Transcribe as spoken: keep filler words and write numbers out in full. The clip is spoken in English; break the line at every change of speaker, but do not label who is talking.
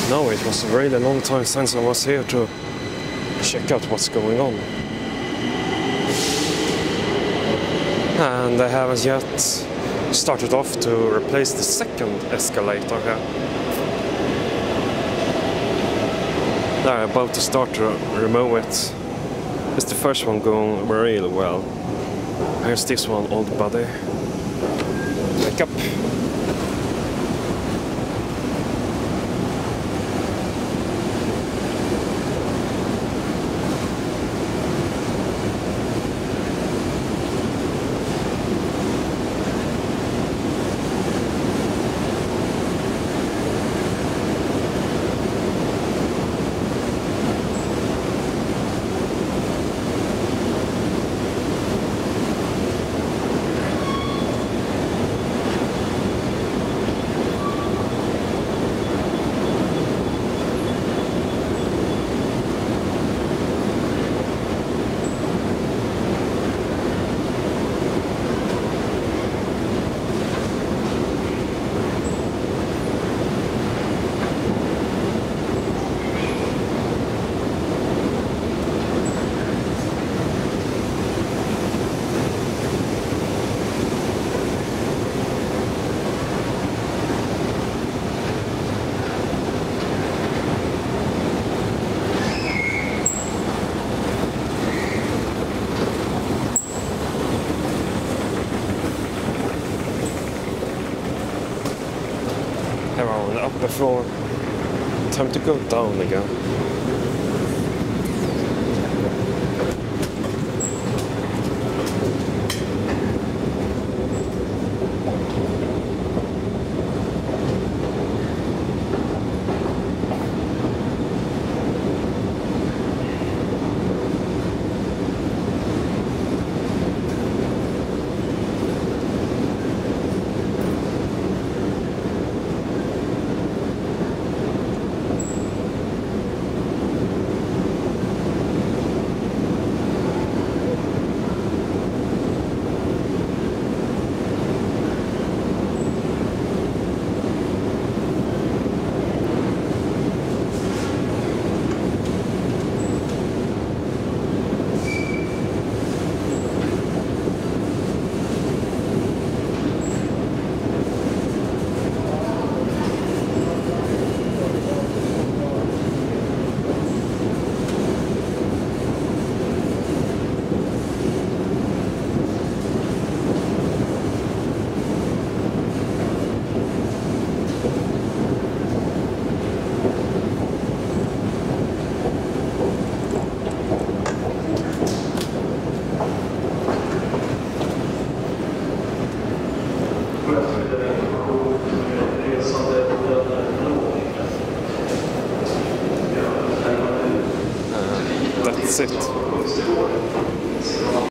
No, it was a really long time since I was here to check out what's going on. And they haven't yet started off to replace the second escalator here. They're about to start to remove it. It's the first one going really well. Here's this one, old buddy. Wake up. On the upper floor. Time to go down again. That's it.